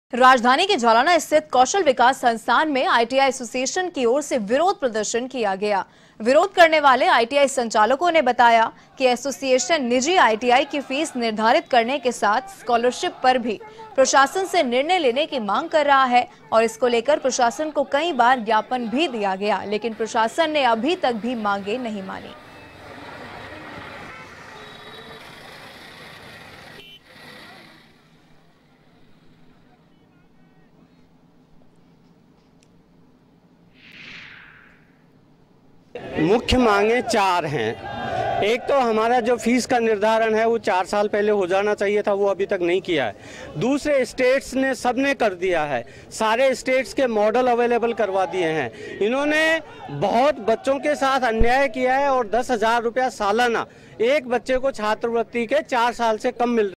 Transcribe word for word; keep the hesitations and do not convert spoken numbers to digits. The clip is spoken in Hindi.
राजधानी के जालाना स्थित कौशल विकास संस्थान में आईटीआई एसोसिएशन की ओर से विरोध प्रदर्शन किया गया। विरोध करने वाले आईटीआई संचालकों ने बताया कि एसोसिएशन निजी आईटीआई की फीस निर्धारित करने के साथ स्कॉलरशिप पर भी प्रशासन से निर्णय लेने की मांग कर रहा है और इसको लेकर प्रशासन को कई बार ज्ञापन भी दिया गया, लेकिन प्रशासन ने अभी तक भी मांगे नहीं मानी। मुख्य मांगे चार हैं। एक तो हमारा जो फीस का निर्धारण है वो चार साल पहले हो जाना चाहिए था, वो अभी तक नहीं किया है। दूसरे स्टेट्स ने सबने कर दिया है, सारे स्टेट्स के मॉडल अवेलेबल करवा दिए हैं। इन्होंने बहुत बच्चों के साथ अन्याय किया है और दस हजार रुपया सालाना एक बच्चे को छात्रवृत्ति के चार साल से कम मिल